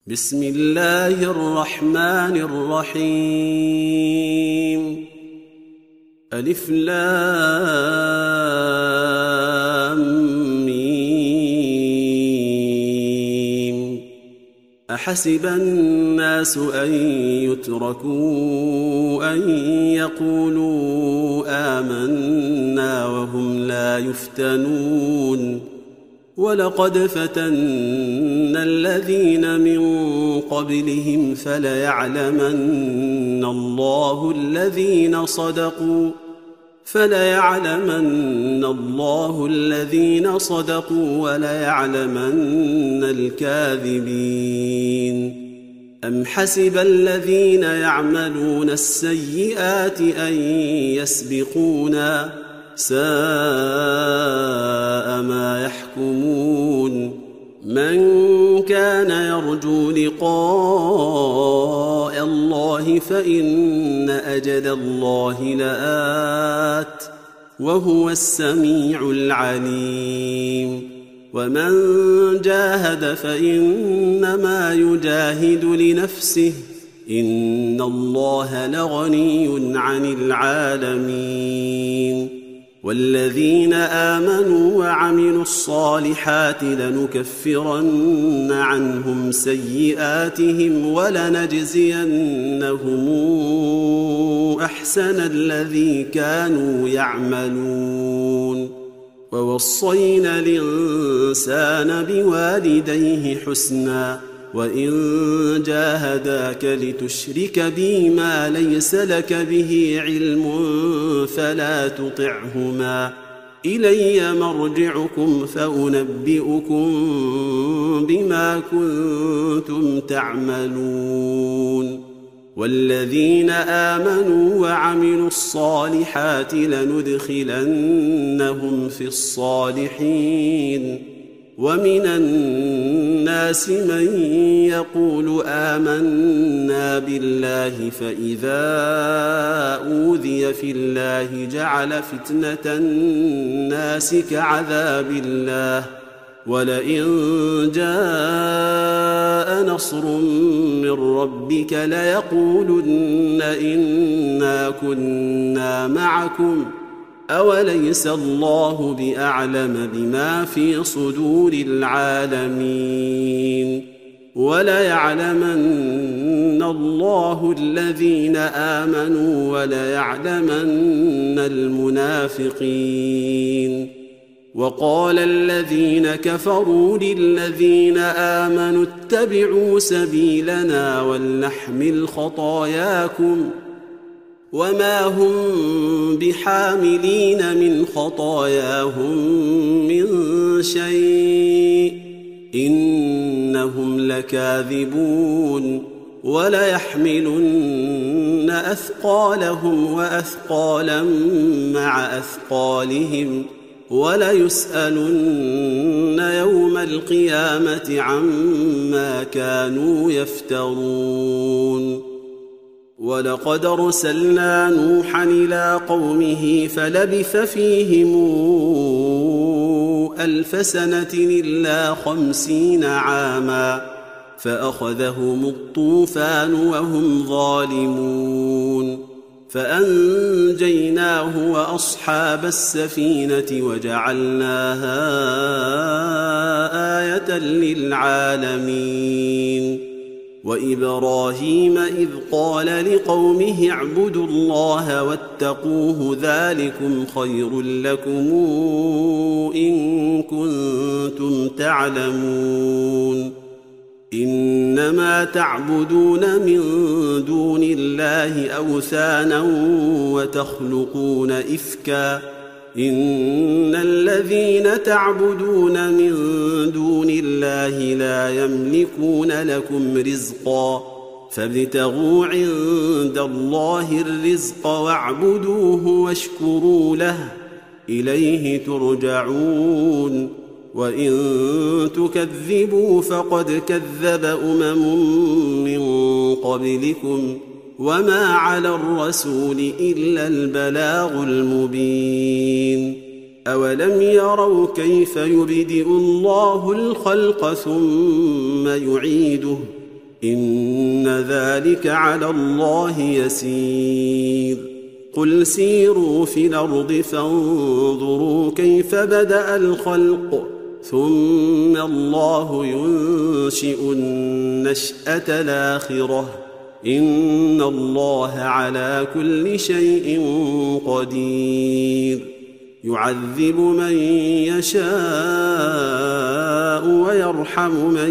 بسم الله الرحمن الرحيم. ألف لام ميم. أحسب الناس أن يتركوا أن يقولوا آمنا وهم لا يفتنون. ولقد فتنا الذين من قبلهم فليعلمن الله الذين صدقوا وليعلمن الكاذبين. أم حسب الذين يعملون السيئات أن يسبقونا ساء ما يحكمون. من كان يرجو لقاء الله فإن أجل الله لآت وهو السميع العليم. ومن جاهد فإنما يجاهد لنفسه إن الله لغني عن العالمين. والذين آمنوا وعملوا الصالحات لنكفرن عنهم سيئاتهم ولنجزينهم أحسن الذي كانوا يعملون. ووصينا الإنسان بوالديه حسنا وإن جاهداك لتشرك بي ما ليس لك به علم فلا تطعهما إلي مرجعكم فأنبئكم بما كنتم تعملون. والذين آمنوا وعملوا الصالحات لندخلنهم في الصالحين. ومن الناس من يقول آمنا بالله فإذا أوذي في الله جعل فتنة الناس كعذاب الله ولئن جاء نصر من ربك ليقولن إنا كنا معكم أوليس الله بأعلم بما في صدور العالمين. وليعلمن الله الذين آمنوا وليعلمن المنافقين. وقال الذين كفروا للذين آمنوا اتبعوا سبيلنا ولنحمل خطاياكم وما هم بحاملين من خطاياهم من شيء إنهم لكاذبون. وليحملن أثقالهم وأثقالا مع أثقالهم وليسألن يوم القيامة عما كانوا يفترون. ولقد أرسلنا نوحا إلى قومه فلبث فيهم 1000 سنة إلا 50 عاما فأخذهم الطوفان وهم ظالمون. فأنجيناه وأصحاب السفينة وجعلناها آية للعالمين. وإبراهيم إذ قال لقومه اعبدوا الله واتقوه ذلكم خير لكم إن كنتم تعلمون. إنما تعبدون من دون الله أوثانا وتخلقون إفكا إن الذين تعبدون من دون الله لا يملكون لكم رزقا فابتغوا عند الله الرزق واعبدوه واشكروا له إليه ترجعون. وإن تكذبوا فقد كذب من قبلكم وما على الرسول إلا البلاغ المبين. أولم يروا كيف يبدئ الله الخلق ثم يعيده إن ذلك على الله يسير قل سيروا في الأرض فانظروا كيف بدأ الخلق ثم الله ينشئ النشأة الآخرة إن الله على كل شيء قدير يعذب من يشاء ويرحم من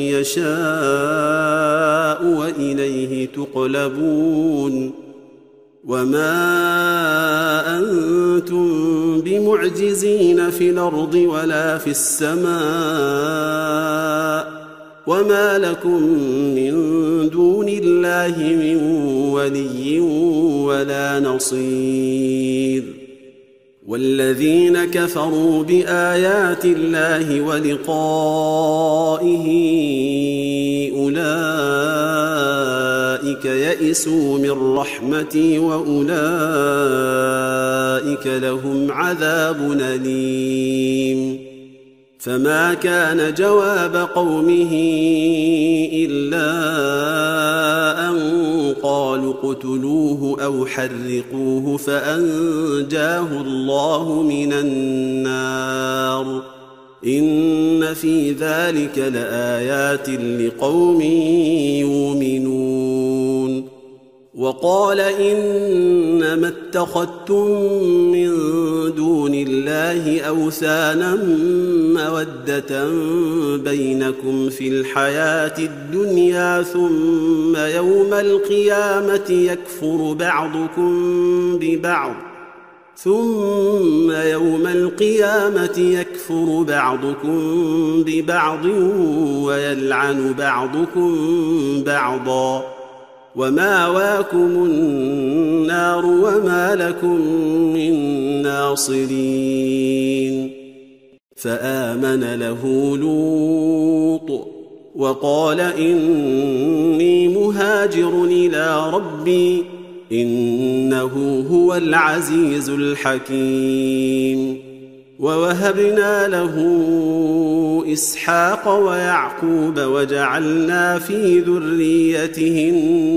يشاء وإليه تقلبون وما أنتم بمعجزين في الأرض ولا في السماء وما لكم من دون الله من ولي ولا نصير والذين كفروا بآيات الله ولقائه أولئك يئسوا من رحمتي وأولئك لهم عذاب أليم فما كان جواب قومه إلا أن قالوا اقتلوه أو حرقوه فأنجاه الله من النار إن في ذلك لآيات لقوم يؤمنون وقال إنما اتخذتم من دون الله أوثانا مودة بينكم في الحياة الدنيا ثم يوم القيامة يكفر بعضكم ببعض ويلعن بعضكم بعضا ومأواكم النار وما لكم من ناصرين فآمن له لوط وقال إني مهاجر إلى ربي إنه هو العزيز الحكيم ووهبنا له إسحاق ويعقوب وجعلنا في ذريته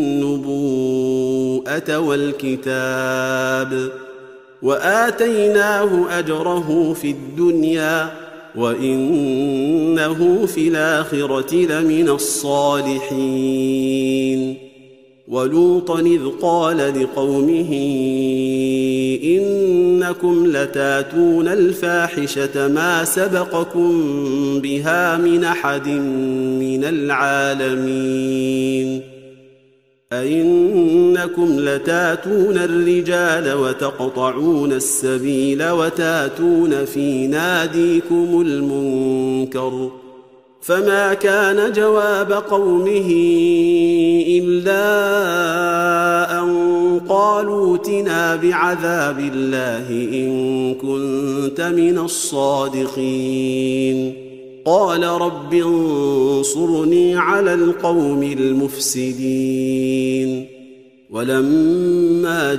النبوءة والكتاب وآتيناه أجره في الدنيا وإنه في الآخرة لمن الصالحين ولوطا إذ قال لقومه إنكم لتاتون الفاحشة ما سبقكم بها من أحد من العالمين أئنكم لتاتون الرجال وتقطعون السبيل وتاتون في ناديكم المنكر فما كان جواب قومه إلا أن قالوا ائتنا بعذاب الله إن كنت من الصادقين قال رب انصرني على القوم المفسدين ولما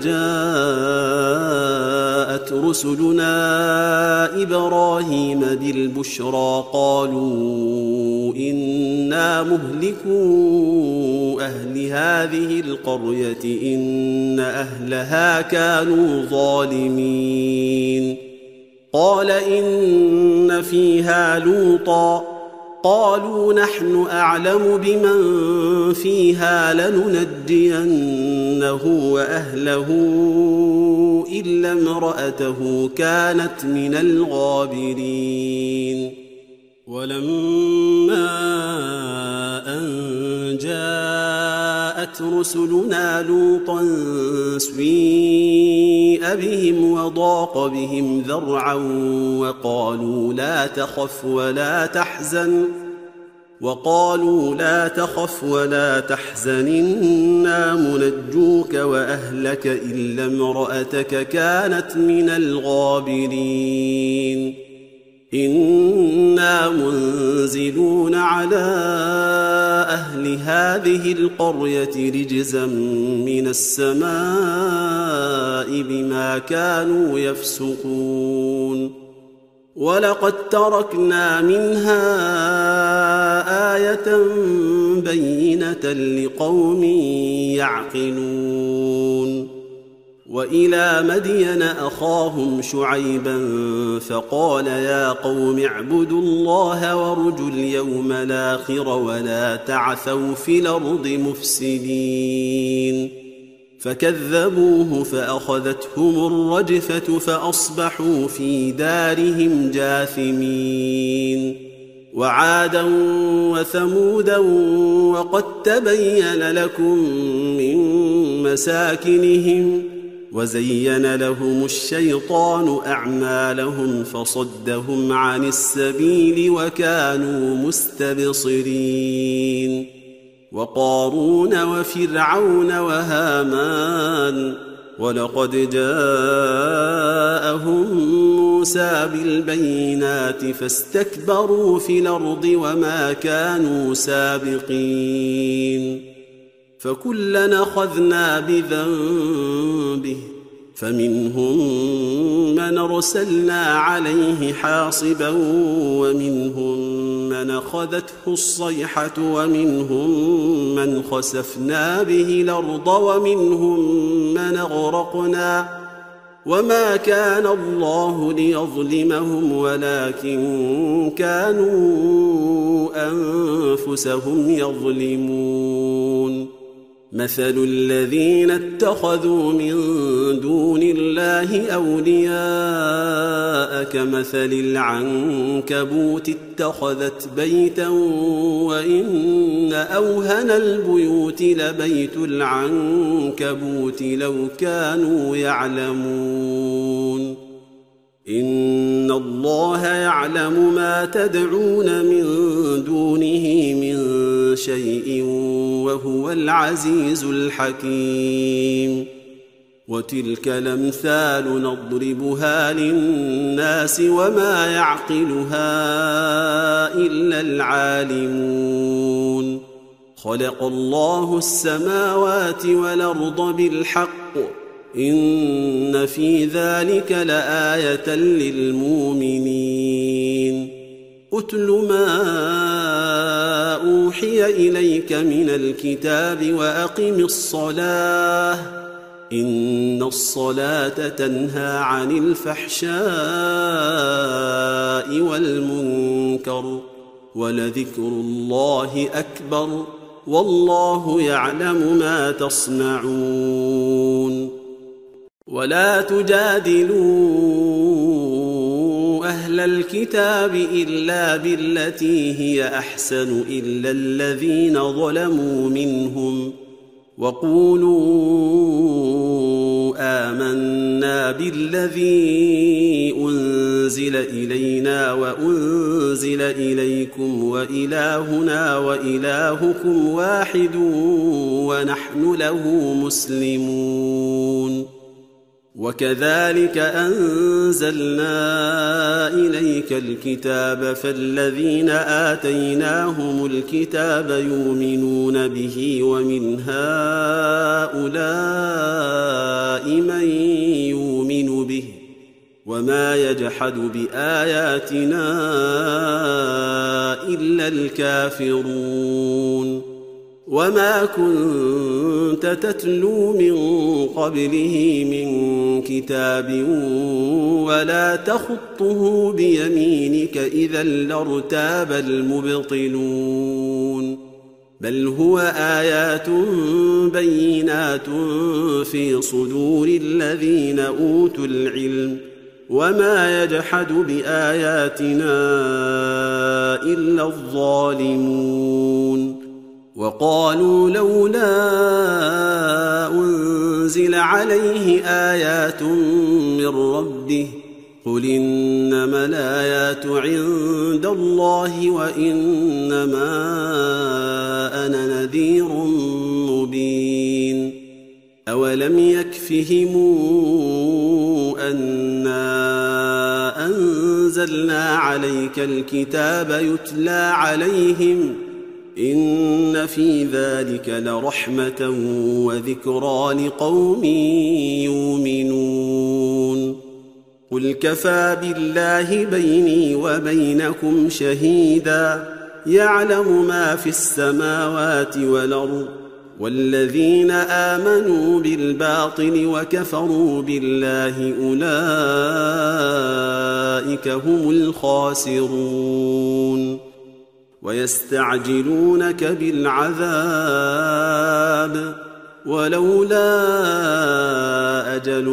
جاءت رسلنا إبراهيم بالبشرى قالوا إنا مهلكو أهل هذه القرية إن أهلها كانوا ظالمين قال إن فيها لوطا قالوا نحن أعلم بمن فيها لننجينه وأهله إلا امرأته كانت من الغابرين ولما أن جاءت رسلنا لوطا سيء بهم وضاق بهم ذرعا وقالوا لا تخف ولا تحزن إنا منجوك وأهلك إلا امرأتك كانت من الغابرين إنا منزلون على أهل هذه القرية رجزا من السماء بما كانوا يفسقون ولقد تركنا منها آية بينة لقوم يعقلون وإلى مدين أخاهم شعيبا فقال يا قوم اعبدوا الله وارجوا اليوم الآخر ولا تعثوا في الأرض مفسدين فكذبوه فأخذتهم الرجفة فأصبحوا في دارهم جاثمين وعادا وثمودا وقد تبين لكم من مساكنهم وزين لهم الشيطان أعمالهم فصدهم عن السبيل وكانوا مستبصرين وقارون وفرعون وهامان ولقد جاءهم موسى بالبينات فاستكبروا في الأرض وما كانوا سابقين فكلا أخذنا بذنبه فمنهم من أرسلنا عليه حاصبا ومنهم من أخذته الصيحة ومنهم من خسفنا به الأرض ومنهم من أغرقنا وما كان الله ليظلمهم ولكن كانوا أنفسهم يظلمون مثل الذين اتخذوا من دون الله أولياء كمثل العنكبوت اتخذت بيتا وإن أوهن البيوت لبيت العنكبوت لو كانوا يعلمون إن الله يعلم ما تدعون من دونه من شيء وهو العزيز الحكيم وتلك الأمثال نضربها للناس وما يعقلها إلا العالمون خلق الله السماوات والأرض بالحق إن في ذلك لآية للمؤمنين أتل ما أوحي إليك من الكتاب وأقم الصلاة إن الصلاة تنهى عن الفحشاء والمنكر ولذكر الله أكبر والله يعلم ما تصنعون ولا تجادلوا أهل الكتاب إلا بالتي هي أحسن إلا الذين ظلموا منهم وقولوا آمنا بالذي أنزل إلينا وأنزل إليكم وإلهنا وإلهكم واحد ونحن له مسلمون وكذلك أنزلنا إليك الكتاب فالذين آتيناهم الكتاب يؤمنون به ومن هؤلاء من يؤمن به وما يجحد بآياتنا إلا الكافرون وما كنت تتلو من قبله من كتاب ولا تخطه بيمينك إذا لارتاب المبطلون بل هو آيات بينات في صدور الذين أوتوا العلم وما يجحد بآياتنا إلا الظالمون وقالوا لولا أنزل عليه آيات من ربه قل إنما الآيات عند الله وإنما أنا نذير مبين أولم يكفهم أنا أنزلنا عليك الكتاب يتلى عليهم إن في ذلك لرحمة وذكرى لقوم يؤمنون قل كفى بالله بيني وبينكم شهيدا يعلم ما في السماوات والأرض والذين آمنوا بالباطل وكفروا بالله أولئك هم الخاسرون ويستعجلونك بالعذاب ولولا أجل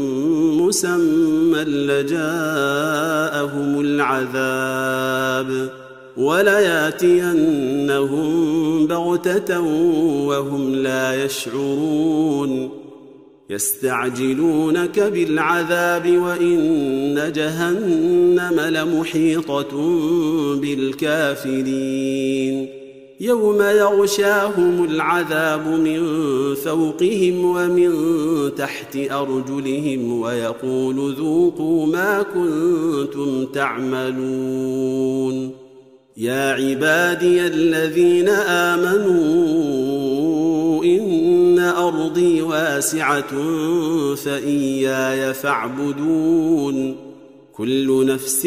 مسمى لجاءهم العذاب ولياتينهم بغتة وهم لا يشعرون يستعجلونك بالعذاب وإن جهنم لمحيطة بالكافرين يوم يغشاهم العذاب من فوقهم ومن تحت أرجلهم ويقول ذوقوا ما كنتم تعملون يا عبادي الذين آمنوا إن أرضي واسعة فإياي فاعبدون كل نفس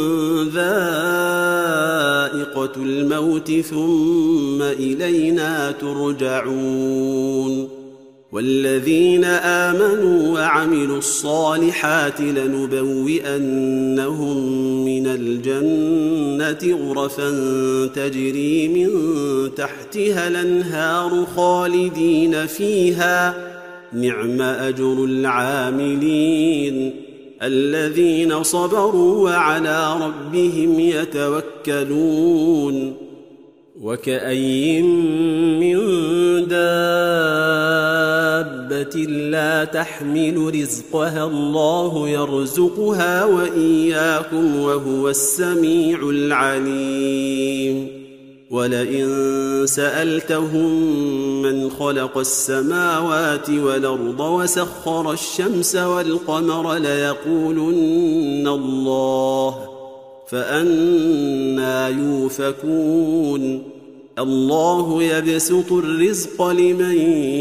ذائقة الموت ثم إلينا ترجعون والذين آمنوا وعملوا الصالحات لنبوئنهم من الجنة غرفا تجري من تحتها الأنهار خالدين فيها نعم أجر العاملين الذين صبروا وعلى ربهم يتوكلون وكأي من دابة لا تحمل رزقها الله يرزقها وإياكم وهو السميع العليم ولئن سألتهم من خلق السماوات والأرض وسخر الشمس والقمر ليقولن الله فأنى يؤفكون الله يبسط الرزق لمن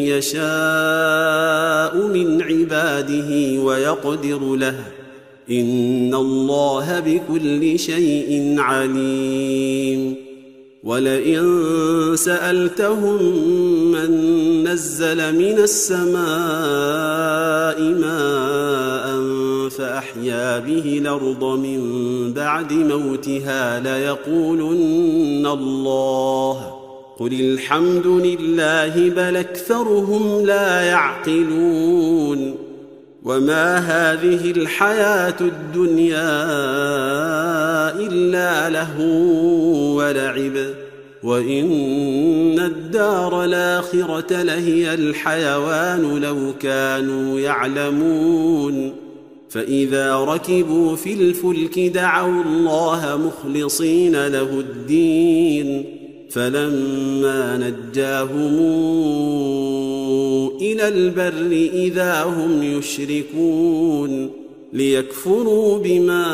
يشاء من عباده ويقدر له إن الله بكل شيء عليم ولئن سألتهم من نزل من السماء ماء فأحيا به الأرض من بعد موتها ليقولن الله قل الحمد لله بل أكثرهم لا يعقلون وما هذه الحياة الدنيا إلا لهو ولعب وإن الدار الآخرة لهي الحيوان لو كانوا يعلمون فإذا ركبوا في الفلك دعوا الله مخلصين له الدين فلما نجاهم إلى البر إذا هم يشركون ليكفروا بما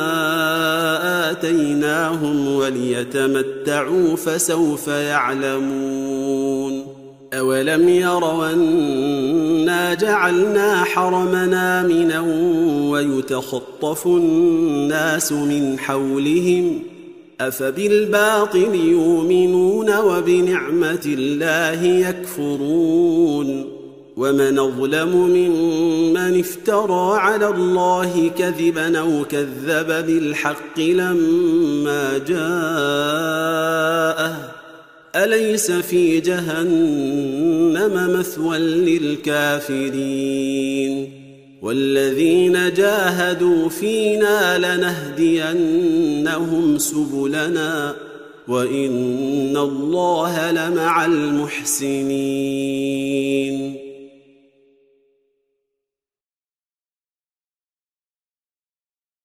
آتيناهم وليتمتعوا فسوف يعلمون أولم يروا أنا جعلنا حرمنا آمنا ويتخطف الناس من حولهم أفبالباطل يؤمنون وبنعمة الله يكفرون ومن أظلم ممن افترى على الله كذبا أو كذب بالحق لما جاءه أليس في جهنم مثوى للكافرين والذين جاهدوا فينا لنهدينهم سبلنا وإن الله لمع المحسنين